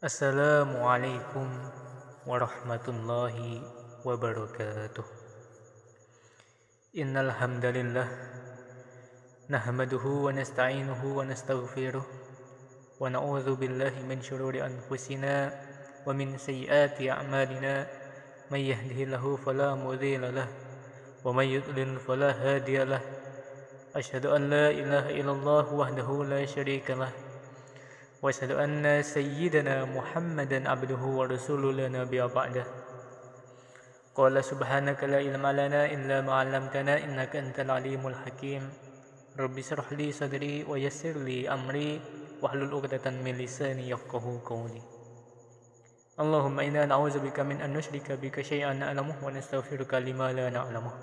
Assalamualaikum warahmatullahi wabarakatuh. Innal hamdalillah nahmaduhu wa nasta'inuhu wa nastaghfiruh wa na'udzu billahi min shururi anfusina wa min sayyiati a'malina may yahdihillahu fala mudilla lahu wa may yudlil fala hadiya lahu. Asyhadu an la ilaha illallah wahdahu la syarika lahu wa asyhadu anna sayyidana Muhammadan abduhu wa rasuluhu la nabiyya ba'dah. Qala subhanaka la ilma lana illa ma 'allamtana innaka antal alimul hakim. Rabbi shrah li sadri wa yassir li amri wahlul 'uqdatam min lisani yafqahu qawli. Allahumma inna na'udzubika min an nusyrika bika syai'an na'lamuhu wa nastaghfiruka lima la na'lamuh.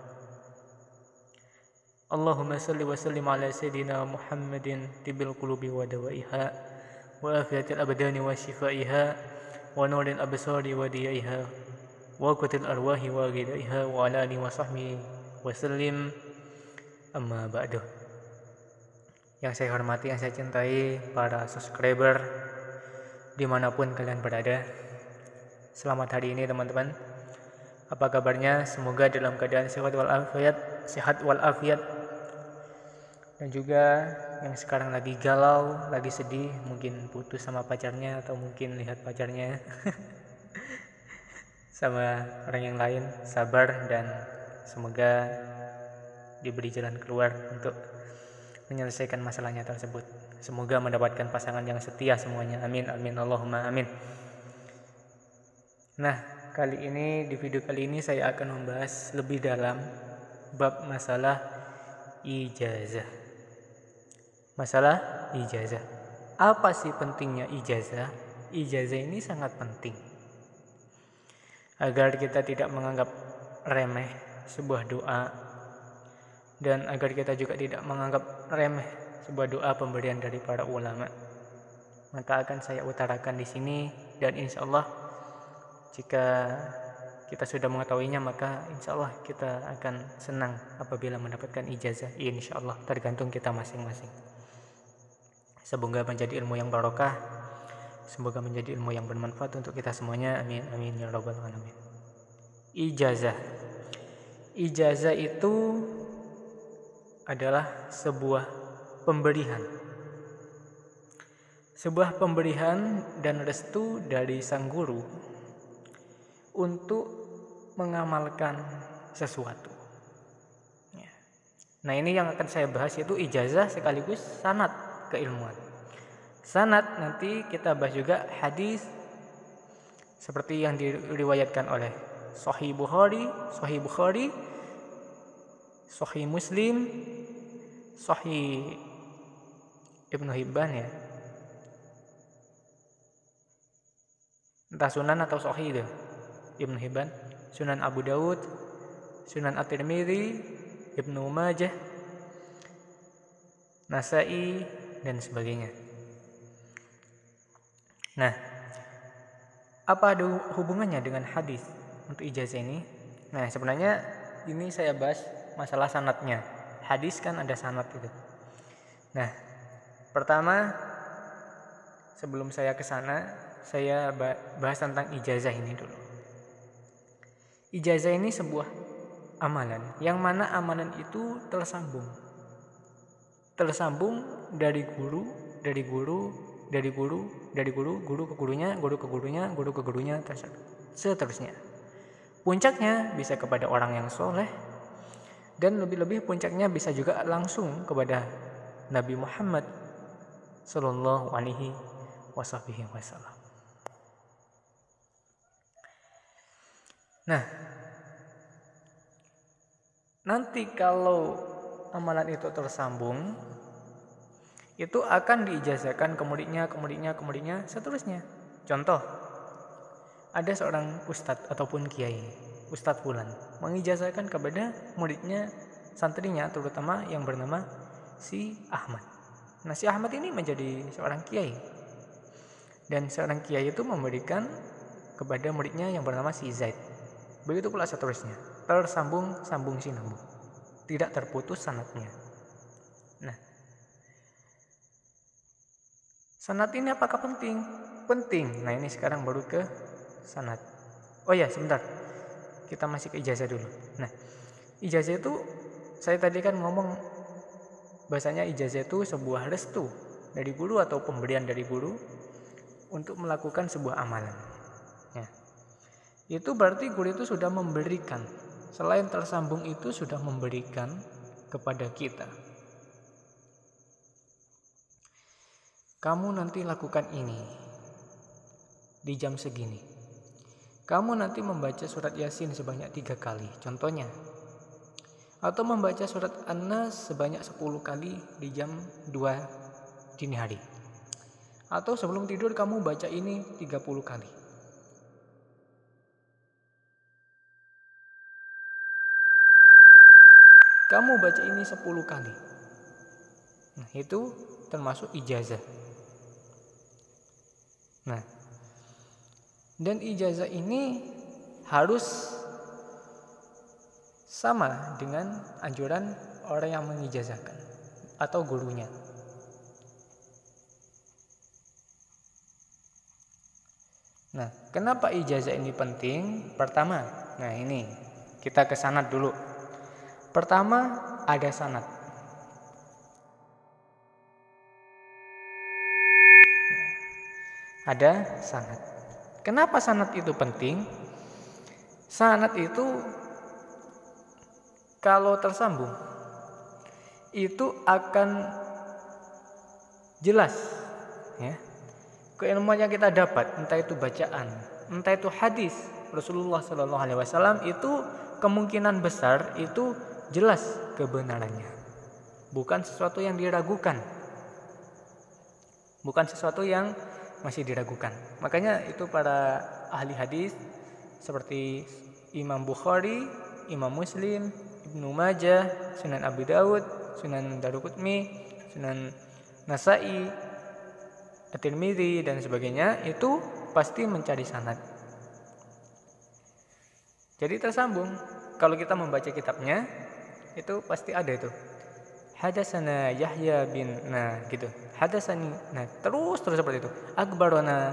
Allahumma salli wa sallim ala sayyidina Muhammadin tibil qulubi wa dawaiha wa afiyatil abdani wa shifaiha wa nuril absari wa diyaiha wa qutil arwahi wa ghidaiha wa ala alihi wa sahbihi wa sallim. Amma ba'du. Yang saya hormati, yang saya cintai para subscriber dimanapun kalian berada, selamat hari ini teman-teman. Apa kabarnya? Semoga dalam keadaan sehat walafiat. Dan juga yang sekarang lagi galau, lagi sedih, mungkin putus sama pacarnya atau mungkin lihat pacarnya sama orang yang lain, sabar dan semoga diberi jalan keluar untuk menyelesaikan masalahnya tersebut. Semoga mendapatkan pasangan yang setia semuanya. Amin amin Allahumma amin. Nah, di video kali ini saya akan membahas lebih dalam bab masalah ijazah. Masalah ijazah. Apa sih pentingnya ijazah? Ijazah ini sangat penting agar kita tidak menganggap remeh sebuah doa, dan agar kita juga tidak menganggap remeh sebuah doa pemberian dari para ulama. Maka akan saya utarakan di sini, dan insya Allah jika kita sudah mengetahuinya maka insya Allah kita akan senang apabila mendapatkan ijazah. Insya Allah, tergantung kita masing-masing. Semoga menjadi ilmu yang barokah, semoga menjadi ilmu yang bermanfaat untuk kita semuanya. Amin amin ya rabbal alamin. Ijazah itu adalah sebuah pemberian dan restu dari sang guru untuk mengamalkan sesuatu. Nah, ini yang akan saya bahas, yaitu ijazah sekaligus sanad keilmuan. Sanad nanti kita bahas juga hadis seperti yang diriwayatkan oleh Sahih Bukhari, Sahih Muslim, Sahih Ibnu Hibban ya. Entah Sunan atau Sahih itu. Ibnu Hibban, Sunan Abu Dawud, Sunan At-Tirmidzi, Ibnu Majah, Nasa'i dan sebagainya. Nah, apa ada hubungannya dengan hadis untuk ijazah ini? Nah, sebenarnya ini saya bahas masalah sanadnya. Hadis kan ada sanad itu. Nah, pertama sebelum saya ke sana, saya bahas tentang ijazah ini dulu. Ijazah ini sebuah amalan, yang mana amalan itu tersambung dari guru ke gurunya, seterusnya. Puncaknya bisa kepada orang yang soleh, dan lebih-lebih puncaknya bisa juga langsung kepada Nabi Muhammad sallallahu alaihi wasallam. Nah, nanti kalau amalan itu tersambung, itu akan diijazahkan ke muridnya seterusnya. Contoh, ada seorang ustadz ataupun kiai, Ustadz Fulan, mengijazahkan kepada muridnya, santrinya terutama yang bernama si Ahmad. Nah, si Ahmad ini menjadi seorang kiai, dan seorang kiai itu memberikan kepada muridnya yang bernama si Zaid. Begitu pula seterusnya, tersambung sinambung, tidak terputus sanadnya. Nah, sanad ini apakah penting? penting. Nah, ini sekarang baru ke sanad. Oh ya, sebentar. Kita masih ke ijazah dulu. Nah, ijazah itu saya tadi kan ngomong bahasanya ijazah itu sebuah restu dari guru atau pemberian dari guru untuk melakukan sebuah amalan. Ya. Itu berarti guru itu sudah memberikan. Selain tersambung itu sudah memberikan kepada kita. Kamu nanti lakukan ini di jam segini. Kamu nanti membaca surat Yasin sebanyak 3 kali. Contohnya. Atau membaca surat An-Nas sebanyak 10 kali di jam 2 dini hari. Atau sebelum tidur kamu baca ini 30 kali. Kamu baca ini 10 kali. Nah, itu termasuk ijazah. Nah, dan ijazah ini harus sama dengan anjuran orang yang mengijazahkan atau gurunya. Nah, kenapa ijazah ini penting? Pertama, nah ini kita ke sanad dulu. Pertama, ada sanad. Ada sanad. Kenapa sanad itu penting? Sanad itu kalau tersambung itu akan jelas ya. Keilmuan yang kita dapat, entah itu bacaan, entah itu hadis Rasulullah SAW itu kemungkinan besar itu jelas kebenarannya. Bukan sesuatu yang diragukan. Bukan sesuatu yang masih diragukan. Makanya itu para ahli hadis seperti Imam Bukhari, Imam Muslim, Ibnu Majah, Sunan Abu Dawud, Sunan Daruqutni, Sunan Nasa'i, At-Tirmidzi dan sebagainya itu pasti mencari sanad. Jadi tersambung. Kalau kita membaca kitabnya itu pasti ada itu. Hadatsana Yahya bin gitu. Hadatsani. Nah, terus seperti itu. Akbarona.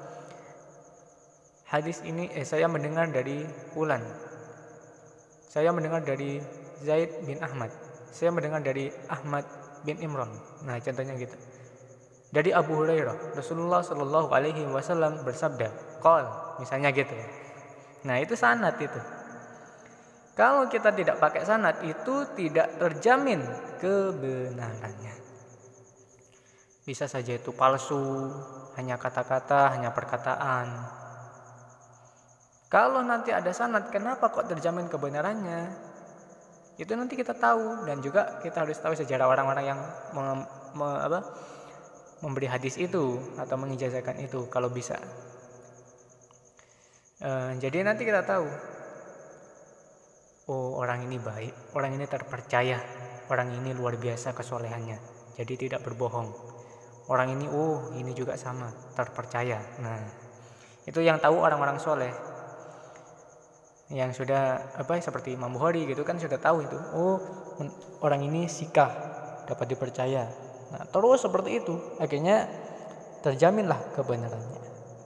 Hadis ini saya mendengar dari fulan. Saya mendengar dari Zaid bin Ahmad. Saya mendengar dari Ahmad bin Imran. Nah, contohnya gitu. Dari Abu Hurairah, Rasulullah Shallallahu alaihi wasallam bersabda, qol, misalnya gitu. Nah, itu sanad itu. Kalau kita tidak pakai sanad itu tidak terjamin kebenarannya. Bisa saja itu palsu, hanya kata-kata, hanya perkataan. Kalau nanti ada sanad, kenapa kok terjamin kebenarannya? Itu nanti kita tahu, dan juga kita harus tahu sejarah orang-orang yang memberi hadis itu atau mengijazahkan itu kalau bisa. Jadi nanti kita tahu, oh orang ini baik, orang ini terpercaya, orang ini luar biasa kesolehannya, jadi tidak berbohong. Orang ini, oh ini juga sama, terpercaya. Nah, itu yang tahu orang-orang soleh, yang sudah seperti Imam Bukhari gitu kan sudah tahu itu. Oh orang ini sikah, dapat dipercaya. Nah, terus seperti itu, akhirnya terjaminlah kebenarannya.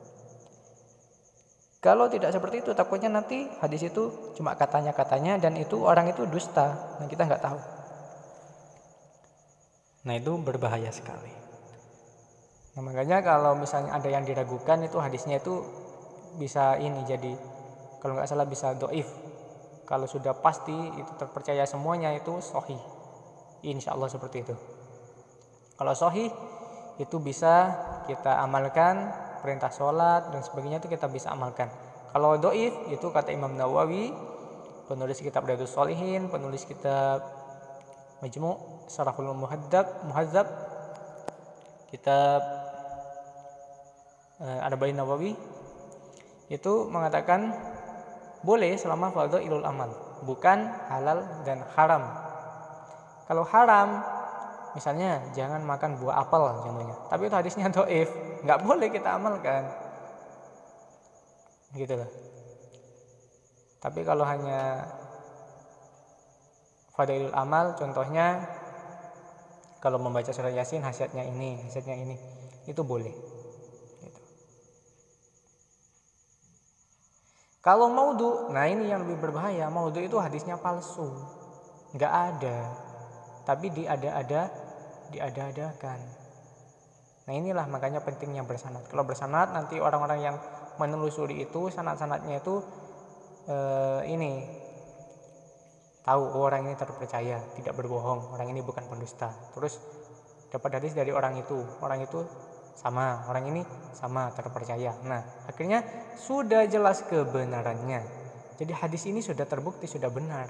Kalau tidak seperti itu, takutnya nanti hadis itu cuma katanya-katanya dan itu orang itu dusta. Nah, kita nggak tahu. Nah, itu berbahaya sekali. Nah, makanya kalau misalnya ada yang diragukan itu hadisnya itu bisa jadi, kalau nggak salah bisa dhaif. Kalau sudah pasti itu terpercaya semuanya itu sahih. Insya Allah seperti itu. Kalau sahih itu bisa kita amalkan, perintah sholat dan sebagainya itu kita bisa amalkan. Kalau dhaif itu kata Imam Nawawi, penulis kitab Riyadhus Shalihin, penulis kitab Majmu' Syarahul Muhadzab, kitab Arba'in Nawawi itu mengatakan boleh selama fadhailul amal, bukan halal dan haram. Kalau haram, misalnya jangan makan buah apel contohnya, tapi itu hadisnya dhaif, nggak boleh kita amalkan, gitu loh. Tapi kalau hanya fadhailul amal, contohnya kalau membaca surat Yasin khasiatnya ini, itu boleh. Gitu. Kalau maudhu, nah ini yang lebih berbahaya. Maudhu itu hadisnya palsu, nggak ada, tapi diada-adakan. Nah inilah makanya pentingnya bersanad. Kalau bersanad nanti orang-orang yang menelusuri itu sanad-sanadnya itu ini tahu orang ini terpercaya, tidak berbohong, orang ini bukan pendusta. Terus dapat hadis dari orang itu sama, orang ini sama, terpercaya. Nah akhirnya sudah jelas kebenarannya. Jadi hadis ini sudah terbukti, sudah benar.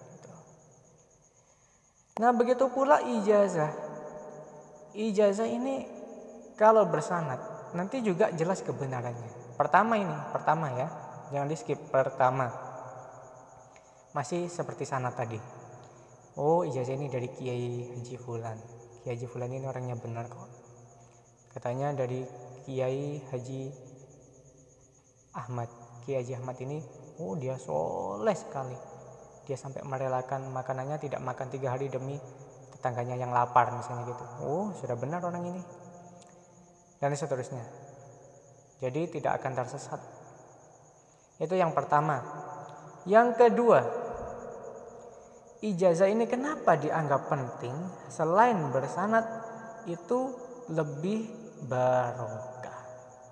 Nah begitu pula ijazah. Ijazah ini kalau bersanad nanti juga jelas kebenarannya. Pertama ya, jangan di skip. Pertama masih seperti sanad tadi. Oh ijazah ini dari Kiai Haji Fulan. Kiai Haji Fulan ini orangnya benar kok. Katanya dari Kiai Haji Ahmad. Kiai Haji Ahmad ini, oh dia soleh sekali. Dia sampai merelakan makanannya, tidak makan 3 hari demi tetangganya yang lapar misalnya gitu. Oh sudah benar orang ini. Dan seterusnya. Jadi tidak akan tersesat. Itu yang pertama. Yang kedua, ijazah ini kenapa dianggap penting? Selain bersanad itu lebih barokah.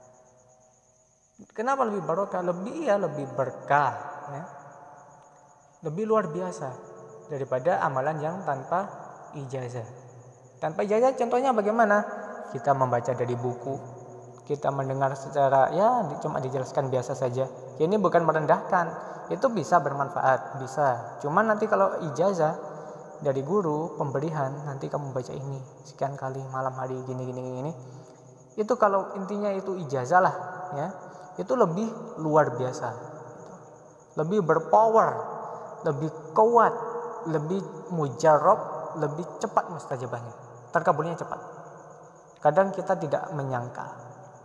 Kenapa lebih barokah? Lebih berkah, ya. Lebih luar biasa daripada amalan yang tanpa ijazah. Tanpa ijazah contohnya bagaimana? Kita membaca dari buku, kita mendengar secara cuma dijelaskan biasa saja. Ini bukan merendahkan, itu bisa bermanfaat, bisa. Cuman nanti kalau ijazah dari guru pemberian, nanti kamu baca ini sekian kali malam hari gini. Itu kalau intinya itu ijazah lah, ya. Itu lebih luar biasa. Lebih berpower, lebih kuat, lebih mujarab, lebih cepat mustajabahnya. Terkabulnya cepat. Kadang kita tidak menyangka.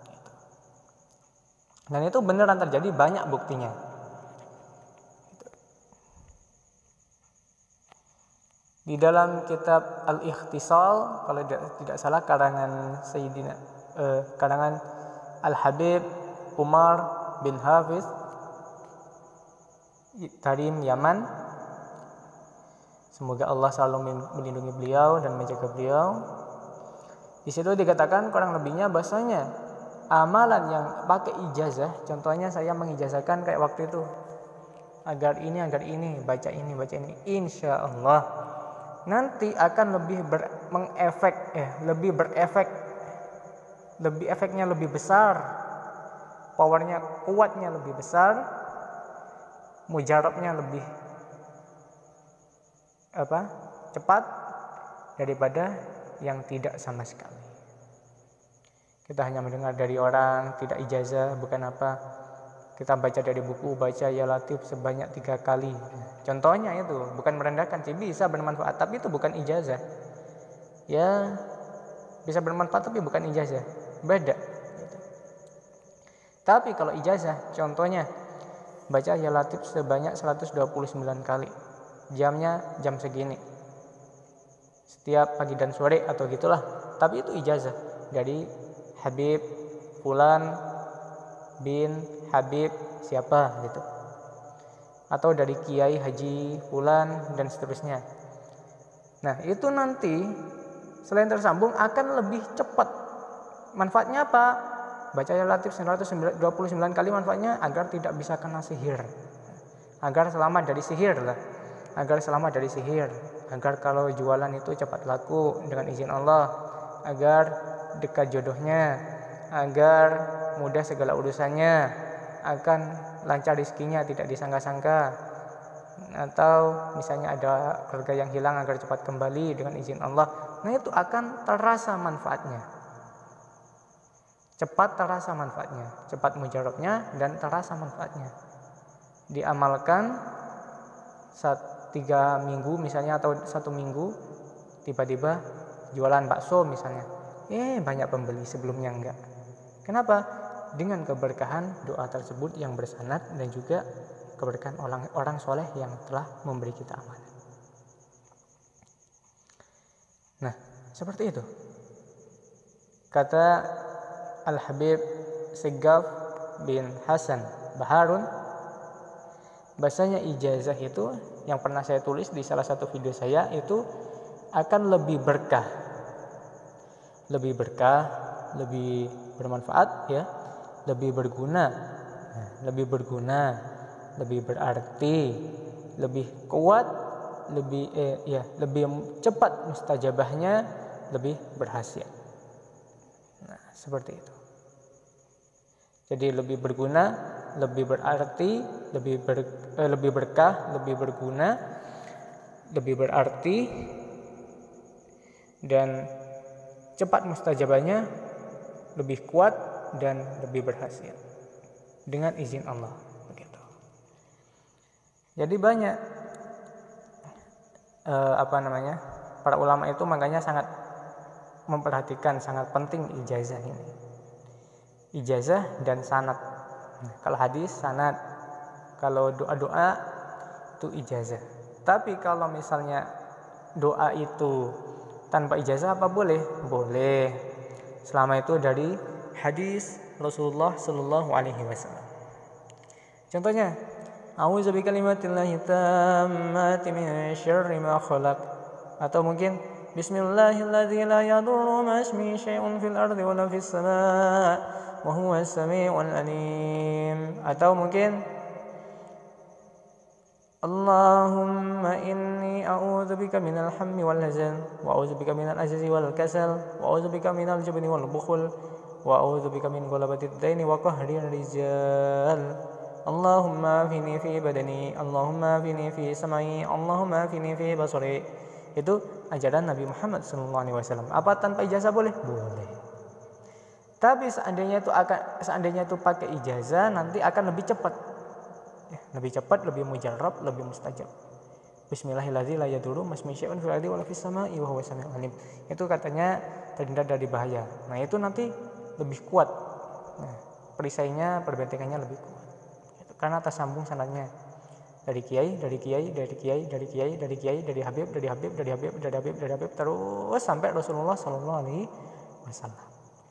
Dan itu beneran terjadi, banyak buktinya. Di dalam kitab Al-Ikhtisal, kalau tidak salah karangan karangan Al-Habib Umar bin Hafiz Tarim Yaman. Semoga Allah selalu melindungi beliau dan menjaga beliau. Di situ dikatakan kurang lebihnya bahasanya amalan yang pakai ijazah, contohnya saya mengijazahkan kayak waktu itu, agar ini, baca ini, insya Allah nanti akan lebih efeknya lebih besar, powernya, kuatnya lebih besar, mujarabnya lebih cepat daripada yang tidak sama sekali. Kita hanya mendengar dari orang, tidak ijazah, bukan apa. Kita baca dari buku, baca ya Latif sebanyak 3 kali. Contohnya itu, bukan merendahkan, sih bisa bermanfaat, tapi itu bukan ijazah. Ya, bisa bermanfaat tapi bukan ijazah. Beda. Tapi kalau ijazah, contohnya baca ya Latif sebanyak 129 kali. Jamnya jam segini. Setiap pagi dan sore atau gitulah. Tapi itu ijazah dari Habib Fulan bin Habib siapa gitu. Atau dari Kiai Haji Fulan dan seterusnya. Nah itu nanti selain tersambung akan lebih cepat. Manfaatnya apa? Baca ya Latif 129 kali, manfaatnya agar tidak bisa kena sihir. Agar selamat dari sihir lah. Agar kalau jualan itu cepat laku dengan izin Allah, agar dekat jodohnya, agar mudah segala urusannya, akan lancar rezekinya, tidak disangka-sangka, atau misalnya ada keluarga yang hilang agar cepat kembali dengan izin Allah. Nah itu akan terasa manfaatnya, cepat terasa manfaatnya, cepat mujarabnya dan terasa manfaatnya. Diamalkan 3 minggu misalnya atau 1 minggu, tiba-tiba jualan bakso misalnya, banyak pembeli, sebelumnya enggak. Kenapa? Dengan keberkahan doa tersebut yang bersanad dan juga keberkahan orang soleh yang telah memberi kita amanah. Nah seperti itu kata Al-Habib Segaf bin Hasan Baharun Bahasanya ijazah itu yang pernah saya tulis di salah satu video saya itu akan lebih berkah, lebih bermanfaat ya, lebih berguna, lebih berarti, lebih kuat, lebih cepat mustajabahnya, lebih berhasil. Nah, seperti itu. Jadi lebih berguna, lebih berarti, lebih berkah, lebih berguna, lebih berarti, dan cepat mustajabahnya, lebih kuat dan lebih berhasil dengan izin Allah. Begitu. Jadi banyak para ulama itu makanya sangat memperhatikan, sangat penting ijazah ini. Ijazah dan sanad. Kalau hadis sanad, kalau doa-doa itu ijazah. Tapi kalau misalnya doa itu tanpa ijazah apa boleh? Boleh. Selama itu dari hadis Rasulullah sallallahu alaihi wasallam. Contohnya, a'udzu bikalimatillahi tammati min syarri ma khalaq, atau mungkin bismillahilladzi la yadurru ma ismihi syai'un fil ardi wa la fis samaa' wa huwas samii'ul 'aliim, atau mungkin Allahumma inni a'udzubika minal hammi wal hazan wa a'udzubika minal ajzi wal kasal wa a'udzubika minal jubni wal bukhul wa a'udzubika min ghalabatid daini wa qahrir rijal. Allahumma afini fi badani, Allahumma afini fi sam'i, Allahumma afini fi basari. Itu ajaran Nabi Muhammad SAW. Apa tanpa ijazah boleh? Boleh. Tapi seandainya itu pakai ijazah, nanti akan lebih cepat. Lebih cepat, lebih mujarrab, lebih mustajab. Bismillahirrahmanirrahim, la yadurru ma ismihi syai'un fil ardi wa la fis samaa'i wa huwas samii'ul 'aliim. Itu katanya terhindar dari bahaya. Nah, itu nanti lebih kuat. Nah, perisainya, perbentengannya lebih kuat. Itu karena tersambung sanadnya. Dari kiai, dari Habib, terus sampai Rasulullah sallallahu alaihi wasallam.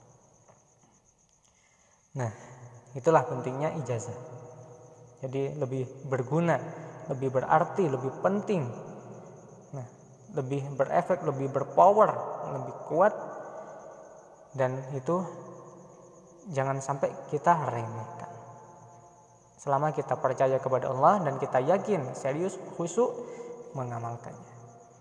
Nah, itulah pentingnya ijazah. Jadi lebih berguna, lebih berarti, lebih penting. Nah, lebih berefek, lebih berpower, lebih kuat. Dan itu jangan sampai kita remehkan. Selama kita percaya kepada Allah dan kita yakin, serius, khusyuk mengamalkannya.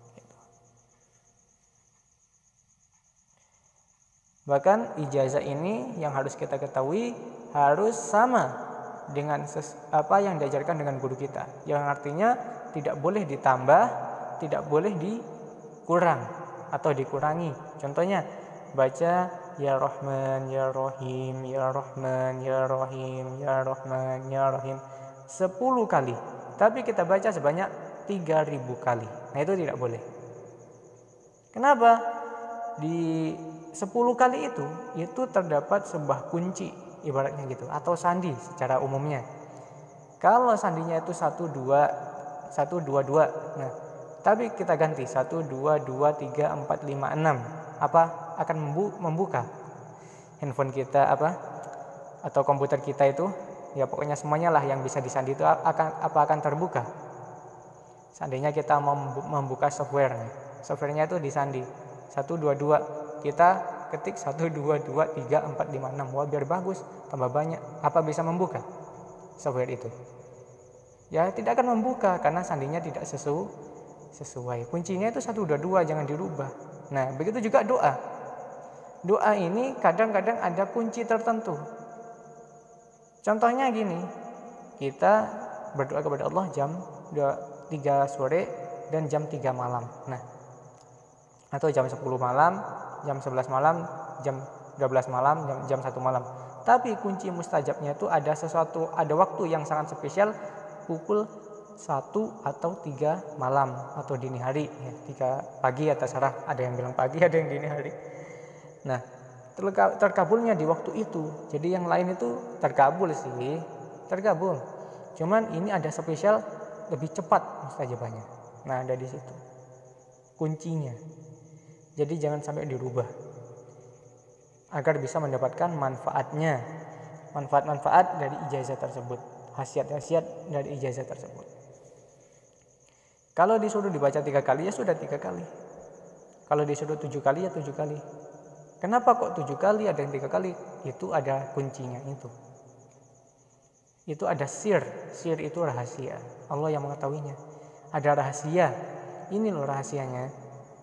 Bahkan ijazah ini yang harus kita ketahui harus sama dengan apa yang diajarkan dengan guru kita. Yang artinya tidak boleh ditambah, tidak boleh dikurang atau dikurangi. Contohnya baca ya Rahman, ya Rahim, ya Rahman, ya Rahim, ya Rahman, ya Rahim 10 kali. Tapi kita baca sebanyak 3000 kali. Nah, itu tidak boleh. Kenapa? Di 10 kali itu terdapat sebuah kunci ibaratnya gitu, atau sandi secara umumnya. Kalau sandinya itu 1 2 1 2 2. Nah, tapi kita ganti 1 2 2 3 4 5 6. Apa akan membuka handphone kita atau komputer kita itu? Ya pokoknya semuanya lah yang bisa disandi itu akan terbuka. Seandainya kita membuka softwarenya itu disandi 1 2 2. Kita ketik 1 2 2 3 4 5 6. Wah, biar bagus, tambah banyak. Apa bisa membuka software itu? Ya tidak akan membuka karena sandinya tidak sesuai. Kuncinya itu 1 2 2, jangan dirubah. Nah, begitu juga doa. Doa ini kadang-kadang ada kunci tertentu. Contohnya gini, kita berdoa kepada Allah jam 3 sore dan jam 3 malam. Nah, atau jam 10 malam, jam 11 malam, jam 12 malam, jam 1 malam. Tapi kunci mustajabnya itu ada waktu yang sangat spesial, pukul 1 atau 3 malam atau dini hari ya, 3 pagi atau terserah, ada yang bilang pagi, ada yang dini hari. Nah, terkabulnya di waktu itu. Jadi yang lain itu terkabul. Cuman ini ada spesial, lebih cepat mustajabahnya. Nah, ada di situ kuncinya. Jadi jangan sampai dirubah agar bisa mendapatkan manfaat dari ijazah tersebut. khasiat-khasiat dari ijazah tersebut. Kalau disuruh dibaca 3 kali ya sudah 3 kali. Kalau disuruh 7 kali ya 7 kali. Kenapa kok 7 kali ada yang 3 kali? Itu ada kuncinya itu. Itu ada sir. Sir itu rahasia. Allah yang mengetahuinya. Ada rahasia. Ini loh rahasianya.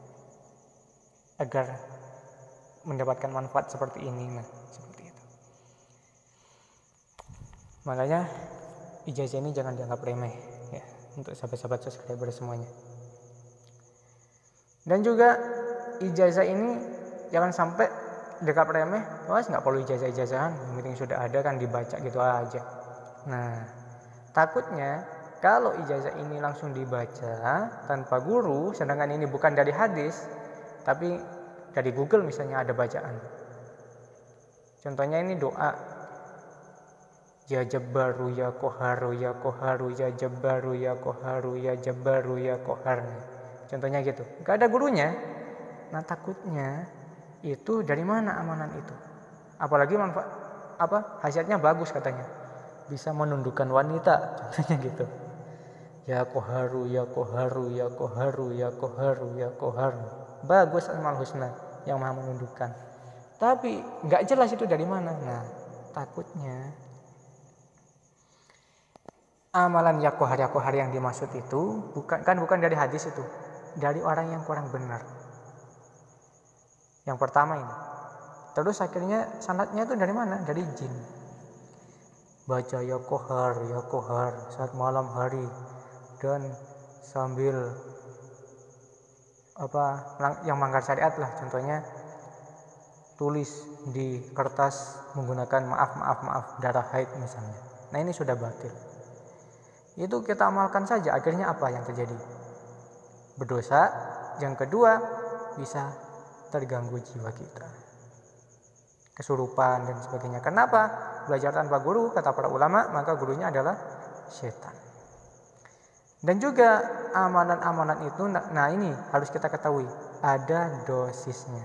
Agar mendapatkan manfaat seperti ini. Nah, seperti itu. Makanya ijazah ini jangan dianggap remeh ya, untuk sahabat-sahabat subscriber semuanya. Dan juga ijazah ini jangan sampai dekat remeh, nggak perlu ijazah-ijazahan, yang penting sudah ada kan dibaca gitu aja. Nah, takutnya kalau ijazah ini langsung dibaca tanpa guru, sedangkan ini bukan dari hadis, tapi dari Google misalnya ada bacaan. Contohnya ini doa, ya Jabbaru ya Qaharu ya Qaharu ya Jabbaru ya Qaharu ya Jabbaru ya Qahar. Contohnya gitu, nggak ada gurunya. Nah, takutnya itu dari mana amalan itu? Apalagi khasiatnya bagus katanya, bisa menundukkan wanita, contohnya gitu. Ya Qaharu ya Qaharu ya Qaharu ya Qaharu ya Qaharu. Bagus Asmaul Husna yang maha menundukkan. Tapi nggak jelas itu dari mana. Nah, takutnya amalan ya Qahar yang dimaksud itu bukan dari hadis itu, dari orang yang kurang benar. Yang pertama ini. Terus akhirnya sanadnya itu dari mana? Dari jin. Baca ya Qahar saat malam hari dan sambil yang melanggar syariat lah, contohnya tulis di kertas menggunakan maaf darah haid misalnya. Nah, ini sudah batil. Itu kita amalkan saja, akhirnya apa yang terjadi? Berdosa. Yang kedua, bisa terganggu jiwa kita, kesurupan dan sebagainya. Kenapa? Belajar tanpa guru, kata para ulama, maka gurunya adalah setan. Dan juga amalan-amalan itu, nah ini harus kita ketahui, ada dosisnya.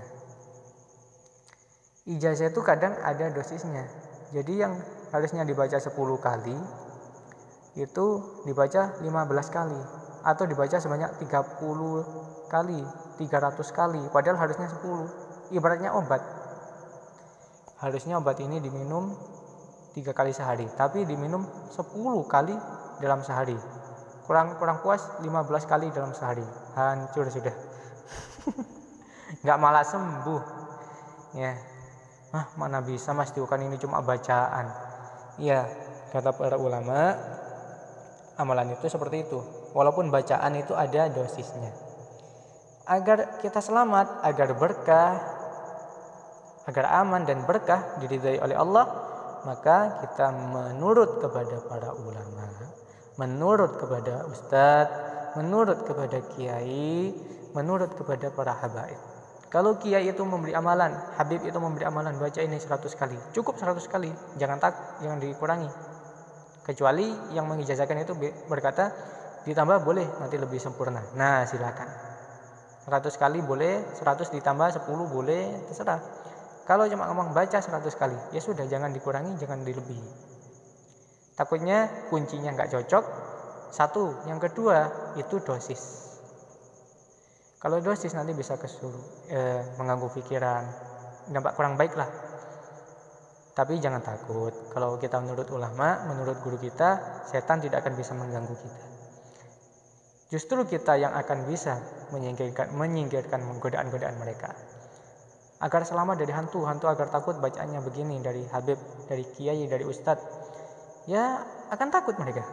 Ijazah itu kadang ada dosisnya. Jadi yang harusnya dibaca 10 kali itu dibaca 15 kali, atau dibaca sebanyak 30 kali, 300 kali, padahal harusnya 10. Ibaratnya obat. Harusnya obat ini diminum 3 kali sehari, tapi diminum 10 kali dalam sehari. Kurang puas 15 kali dalam sehari. Hancur sudah. Enggak malah sembuh. Ya. Mana bisa Mas, kan ini cuma bacaan. Iya, kata para ulama, amalan itu seperti itu. Walaupun bacaan itu ada dosisnya. Agar kita selamat, agar berkah, agar aman dan berkah diridhai oleh Allah, maka kita menurut kepada para ulama, menurut kepada ustadz, menurut kepada kiai, menurut kepada para habaib. Kalau kiai itu memberi amalan, habib itu memberi amalan, baca ini 100 kali, cukup 100 kali, jangan dikurangi. Kecuali yang mengijazahkan itu berkata ditambah boleh, nanti lebih sempurna. Nah, silakan. 100 kali boleh, 100 ditambah 10 boleh, terserah. Kalau cuma ngomong baca 100 kali, ya sudah, jangan dikurangi, jangan dilebihi. Takutnya kuncinya nggak cocok. Satu, yang kedua itu dosis. Kalau dosis nanti bisa mengganggu pikiran, dampak kurang baik lah. Tapi jangan takut, kalau kita menurut ulama, menurut guru kita, setan tidak akan bisa mengganggu kita. Justru kita yang akan bisa menyingkirkan godaan-godaan mereka. Agar selamat dari hantu agar takut bacaannya begini dari habib, dari kiai, dari ustadz, ya akan takut mereka.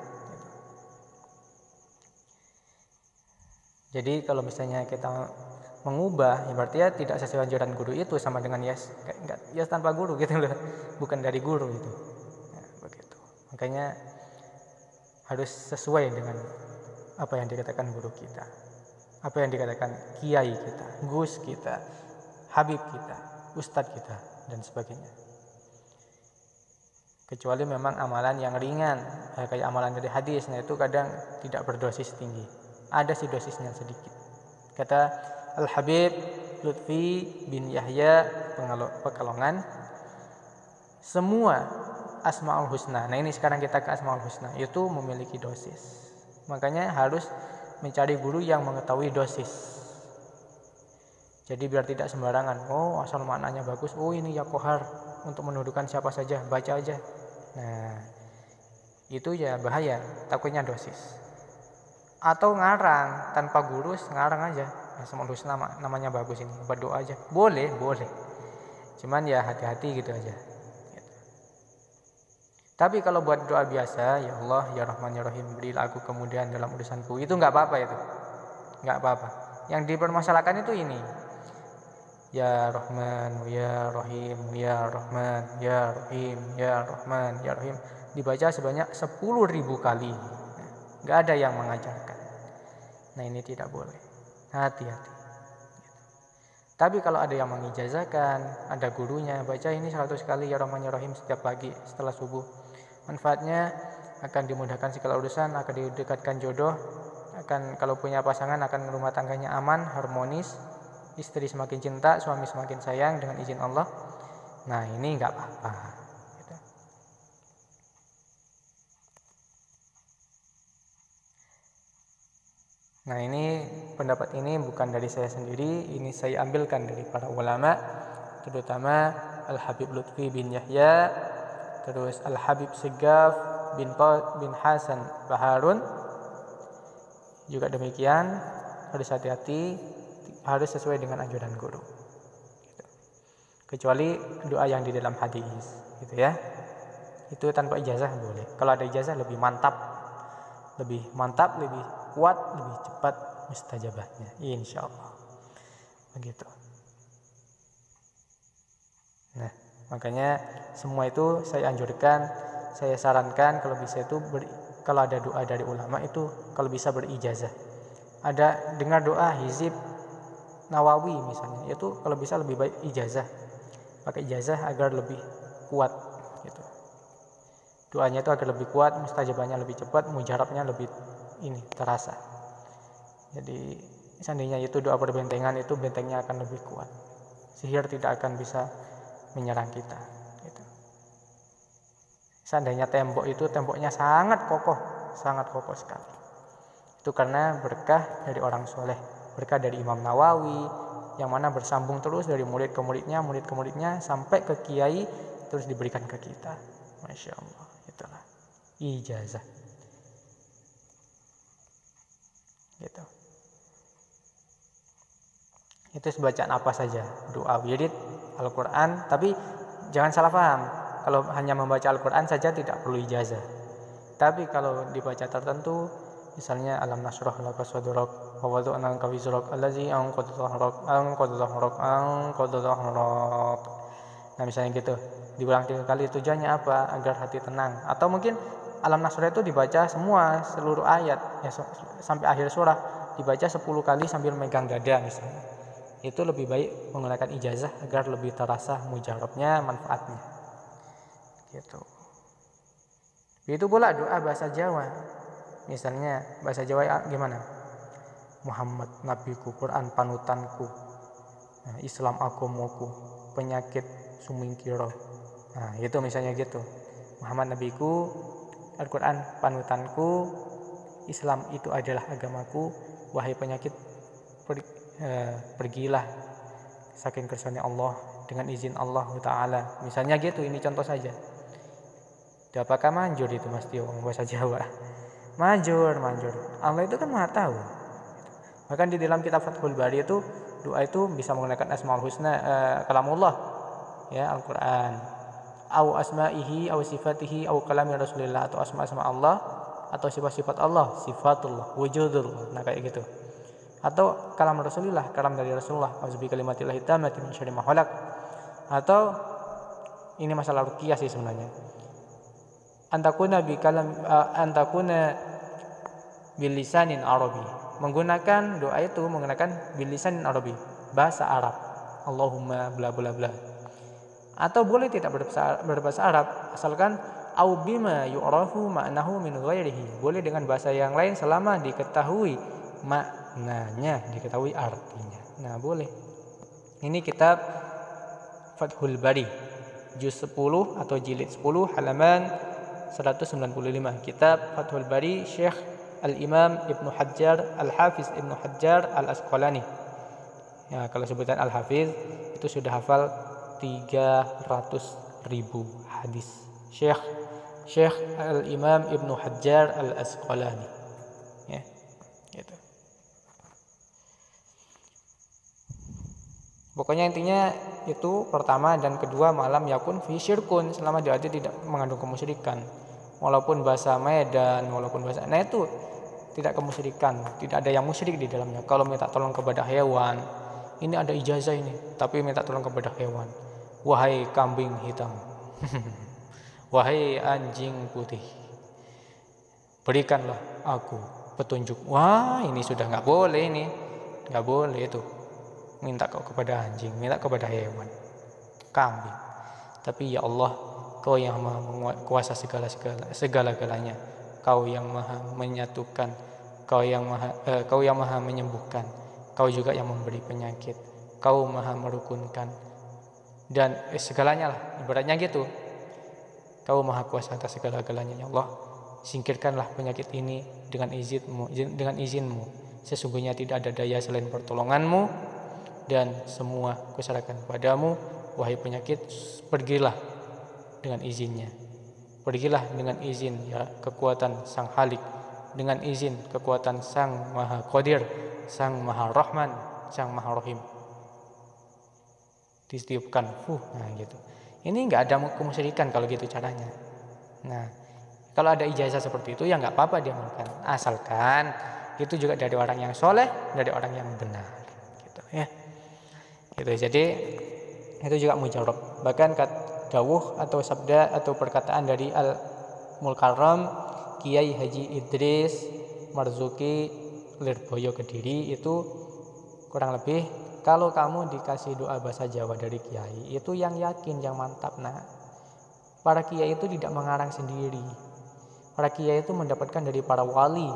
Jadi kalau misalnya kita mengubah, ya berarti ya tidak sesuai anjuran guru itu, sama dengan ya tanpa guru gitu loh, bukan dari guru itu. Ya, begitu. Makanya harus sesuai dengan apa yang dikatakan guru kita, apa yang dikatakan kiai kita, gus kita, habib kita, ustadz kita, dan sebagainya. Kecuali memang amalan yang ringan, kayak amalan dari hadis, nah itu kadang tidak berdosis tinggi. Ada sih dosisnya sedikit. Kata Al-Habib Lutfi bin Yahya Pekalongan, semua Asmaul Husna. Nah, ini sekarang kita ke Asmaul Husna, itu memiliki dosis. Makanya harus mencari guru yang mengetahui dosis. Jadi biar tidak sembarangan. Oh, asal maknanya bagus. Oh, ini ya kohar untuk menuduhkan siapa saja, baca aja. Nah, itu ya bahaya, takutnya dosis. Atau ngarang tanpa guru, ngarang aja. Asmaul Husna namanya bagus ini, berdoa aja. Boleh. Cuman ya hati-hati gitu aja. Tapi kalau buat doa biasa, ya Allah, ya Rahman, ya Rahim, berilah aku kemudahan dalam urusanku, itu nggak apa-apa itu. Nggak apa-apa. Yang dipermasalahkan itu ini. Ya Rahman, ya Rahim, ya Rahman, ya Rahim, ya Rahman, ya Rahim. Dibaca sebanyak 10.000 kali. Nggak ada yang mengajarkan. Nah, ini tidak boleh. Hati-hati. Tapi kalau ada yang mengijazahkan, ada gurunya, baca ini 100 kali ya Rahman, ya Rahim setiap pagi setelah subuh. Manfaatnya akan dimudahkan segala urusan, akan didekatkan jodoh, akan kalau punya pasangan akan rumah tangganya aman, harmonis, istri semakin cinta, suami semakin sayang dengan izin Allah. Nah, ini enggak apa-apa gitu. Nah, ini pendapat ini bukan dari saya sendiri, ini saya ambilkan dari para ulama, terutama Al-Habib Lutfi bin Yahya, terus Al-Habib Segaf bin Hasan Baharun. Juga demikian, harus hati-hati, harus sesuai dengan anjuran guru. Gitu. Kecuali doa yang di dalam hadis, gitu ya. Itu tanpa ijazah boleh. Kalau ada ijazah lebih mantap, lebih kuat, lebih cepat mustajabahnya, insyaallah. Begitu. Nah, makanya semua itu saya anjurkan, saya sarankan kalau bisa itu kalau ada doa dari ulama itu kalau bisa berijazah. Ada dengar doa hizib Nawawi misalnya, itu kalau bisa lebih baik ijazah. Pakai ijazah agar lebih kuat gitu. Doanya itu agar lebih kuat, mustajabahnya lebih cepat, mujarabnya lebih terasa. Jadi seandainya itu doa perbentengan, itu bentengnya akan lebih kuat. Sihir tidak akan bisa menyerang kita gitu. Seandainya temboknya sangat kokoh sekali. Itu karena berkah dari orang soleh, berkah dari Imam Nawawi yang mana bersambung terus dari murid ke muridnya sampai ke kiai, terus diberikan ke kita. Masya Allah, itulah ijazah gitu. Itu bacaan apa saja, doa wirid, Al-Quran. Tapi jangan salah paham, kalau hanya membaca Al-Quran saja tidak perlu ijazah. Tapi kalau dibaca tertentu, misalnya alam nashrah laka sadrak wa wada'na anka wizrak allazi anqadha dhahrak. Nah, misalnya gitu, diulang 3 kali, tujuannya apa? Agar hati tenang. Atau mungkin alam nashrah itu dibaca semua, seluruh ayat ya, sampai akhir surah dibaca 10 kali sambil megang dada misalnya. Itu lebih baik menggunakan ijazah agar lebih terasa mujarabnya, manfaatnya gitu. Itu pula doa bahasa Jawa. Misalnya bahasa Jawa gimana? Muhammad nabiku, Quran panutanku, Islam agamaku, penyakit sumingkira. Nah, itu misalnya gitu. Muhammad nabiku, Al-Quran panutanku, Islam itu adalah agamaku, wahai penyakit pergilah saking kersane Allah dengan izin Allah Ta'ala. Misalnya gitu, ini contoh saja. Apakah manjur itu Mas Tio bahasa Jawa? Manjur. Allah itu kan Maha tahu. Bahkan di dalam kitab Fathul Bari itu doa itu bisa menggunakan Asmaul Husna, kalamullah ya, Al-Qur'an. Au asma'ihi au sifatihi au kalami Rasulillah, atau asma-asma Allah atau sifat-sifat Allah, sifatullah, wujudullah. Nah, kayak gitu. Atau kalam Rasulillah, kalam dari Rasulullah, auzubi kalimatillahi tammati min syarri ma khalaq. Atau ini masalah ruqyah sih sebenarnya. Antakuna bil lisanin Arabi. Menggunakan doa itu menggunakan bil lisanin Arabi, bahasa Arab. Allahumma bla bla bla. Atau boleh tidak berbahasa Arab, asalkan au bima yu'rafu ma'nahu min ghairihi. Boleh dengan bahasa yang lain selama diketahui maknanya, diketahui artinya. Nah, boleh. Ini kitab Fathul Bari. juz 10 atau jilid 10 halaman 195, kitab Fathul Bari Syekh Al-Imam Ibnu Hajjar Al-Hafiz Ibnu Hajjar Al-Asqalani. Ya, kalau sebutan Al-Hafiz itu sudah hafal 300.000 hadis. Syekh Al-Imam Ibnu Hajjar Al-Asqalani. Ya, gitu. Pokoknya intinya itu pertama dan kedua, malam yakun fi syirkun, selama dia tidak mengandung kemusyrikan. Walaupun bahasa Medan, walaupun bahasa, nah itu tidak kemusyrikan, tidak ada yang musyrik di dalamnya. Kalau minta tolong kepada hewan, ini ada ijazah ini, tapi minta tolong kepada hewan. Wahai kambing hitam, wahai anjing putih, berikanlah aku petunjuk. Wah, ini sudah nggak boleh, ini nggak boleh itu. Minta kau kepada anjing, minta kepada hewan, kambing. Tapi ya Allah, Kau yang maha kuasa segala-galanya. Kau yang maha menyatukan, Kau yang maha menyembuhkan, Kau juga yang memberi penyakit, Kau maha merukunkan, dan segalanya lah, ibaratnya gitu. Kau maha kuasa atas segala-galanya ya Allah. Singkirkanlah penyakit ini dengan izinmu. Sesungguhnya tidak ada daya selain pertolonganmu, dan semua kuserahkan padamu. Wahai penyakit, pergilah dengan izinnya. Pergilah dengan izin ya kekuatan Sang Halik, dengan izin kekuatan Sang Maha Qadir, Sang Maha Rahman, Sang Maha Rahim. Ditiupkan, nah gitu. Ini nggak ada kemusyrikan kalau gitu caranya. Nah, kalau ada ijazah seperti itu ya nggak apa-apa diamalkan, asalkan itu juga dari orang yang soleh, dari orang yang benar, gitu ya. Gitu. Jadi itu juga mujarab. Bahkan dawuh atau sabda atau perkataan dari Al-Mukarram Kiai Haji Idris Marzuki Lirboyo Kediri itu kurang lebih, kalau kamu dikasih doa bahasa Jawa dari kiai itu yang yakin, yang mantap. Nah, para kiai itu tidak mengarang sendiri. Para kiai itu mendapatkan dari para wali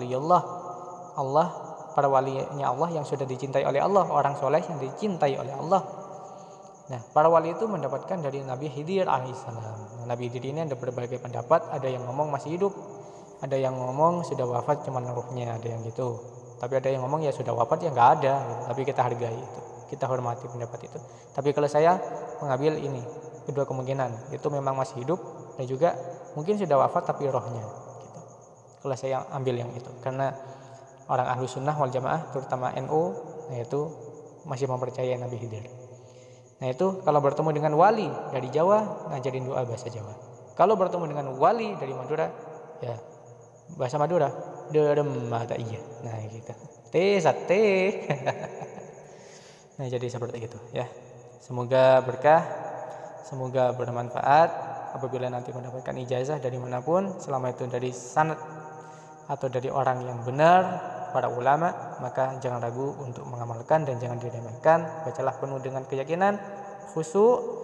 Allah, para walinya Allah yang sudah dicintai oleh Allah, orang soleh yang dicintai oleh Allah. Nah, para wali itu mendapatkan dari Nabi Khidir alaihissalam. Nabi Khidir ini ada berbagai pendapat, ada yang ngomong masih hidup, ada yang ngomong sudah wafat cuman ruhnya, ada yang gitu. Tapi ada yang ngomong ya sudah wafat ya nggak ada, gitu. Tapi kita hargai itu, kita hormati pendapat itu. Tapi kalau saya mengambil ini, kedua kemungkinan, itu memang masih hidup dan juga mungkin sudah wafat tapi rohnya, gitu. Kalau saya ambil yang itu, karena orang ahlu sunnah wal jamaah terutama NU, yaitu masih mempercayai Nabi Khidir. Nah itu kalau bertemu dengan wali dari Jawa, ngajarin doa bahasa Jawa. Kalau bertemu dengan wali dari Madura, ya bahasa Madura, derem mata iya. Nah gitu. Sate. Nah jadi seperti itu ya. Semoga berkah, semoga bermanfaat. Apabila nanti mendapatkan ijazah dari manapun, selama itu dari sanad atau dari orang yang benar, para ulama, maka jangan ragu untuk mengamalkan dan jangan diremehkan. Bacalah penuh dengan keyakinan, khusyuk,